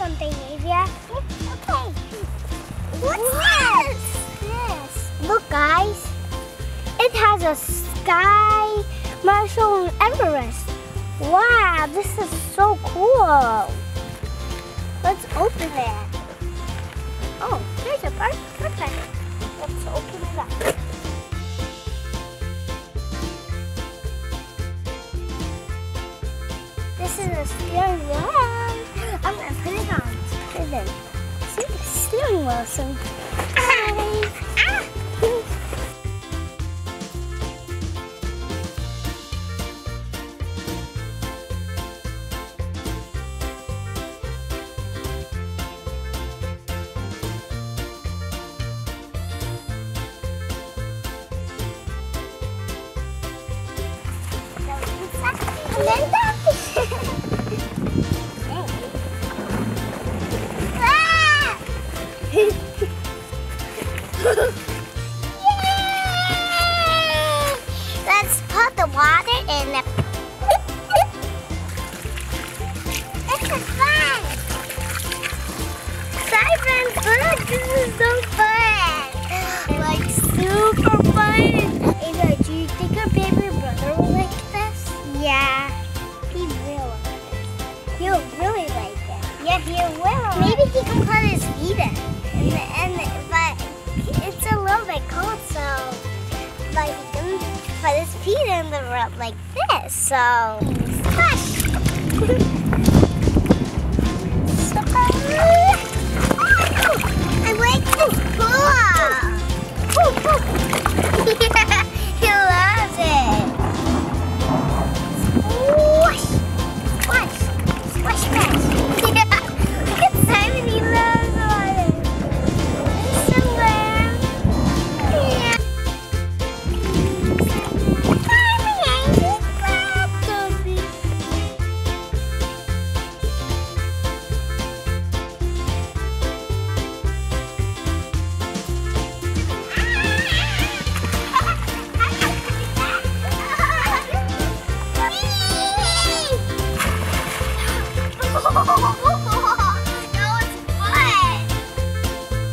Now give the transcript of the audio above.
something, Avia? Okay. What's this? Look, guys. It has a sky, Marshall, and Everest. Wow, this is so cool. Let's open it. Oh, there's a part. Perfect. Let's open it up. This is a steering wheel. I'm gonna put it on. Put it in. See the steering wheel. So, and then that. Yay! Let's put the water in the. This is fun! Sorry friends, look, this is so fun! Like super fun! Ava, do you think our baby brother will like this? Yeah, he will. He'll really like it. Yeah, he will. Maybe he can put his feet in. But it's a little bit cold, so but he can put his feet in the rub like this, so splash!